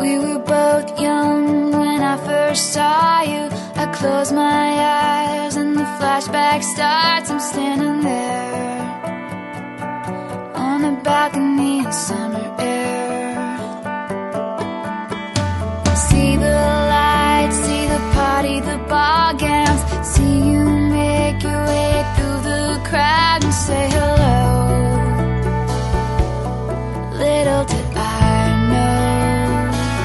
We were both young when I first saw you. I close my eyes and the flashback starts. I'm standing there on a balcony in summer air. See the lights, see the party, the ball gowns. See you make your way through the crowd and say hello. Little did I know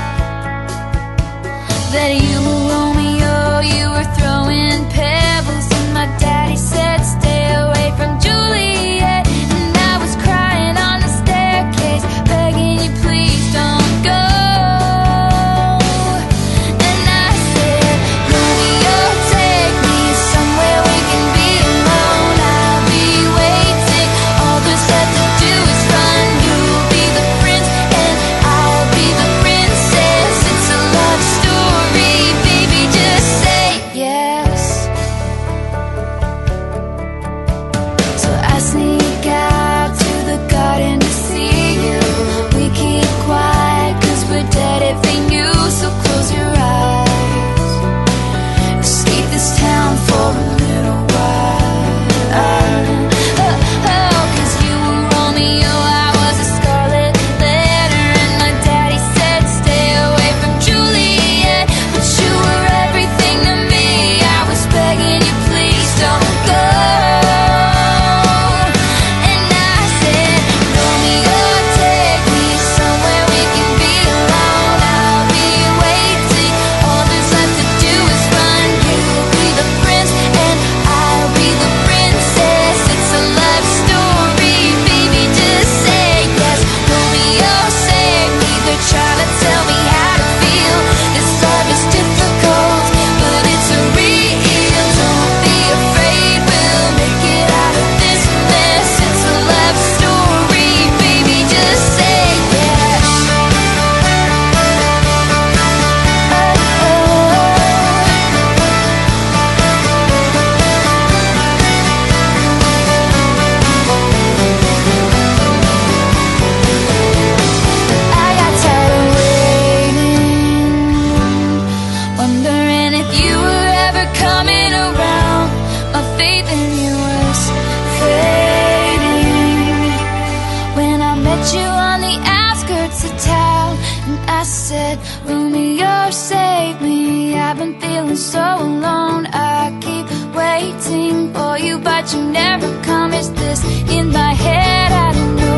that you were Romeo, you were throwing pebbles, and my daddy said stay away from Juliet. And I was crying on the staircase, begging you please don't go. And I said, Romeo, take me somewhere we can be alone. I'll be waiting, all there's left to do is run. You'll be the prince and I'll be the princess. It's a love story, baby, just say yes. So I sneak out to the garden to see you. We keep quiet cause we're dead if they knew. So close your eyes, escape this town for a little while. Cause you were Romeo, I was a scarlet letter, and my daddy said stay away from Juliet. But you were everything to me, I was begging you please don't go. And I said, Romeo, take me somewhere we can be alone. I'll be waiting, all there's left to do is run. You'll be the prince and I'll be the princess. It's a love story, baby, just say yes. Romeo, save me, they're trying to tell me how to feel. This love is difficult, but it's a real. Don't be afraid, we'll make it out of this mess. It's a love story, baby, just say yes. I got tired of waiting, wondering if you were ever coming around. My faith in you was fading when I met you on the outskirts of town. And I said, Romeo, save me, I've been feeling so alone. I keep waiting for you, but you never come. Is this in my head? I don't know.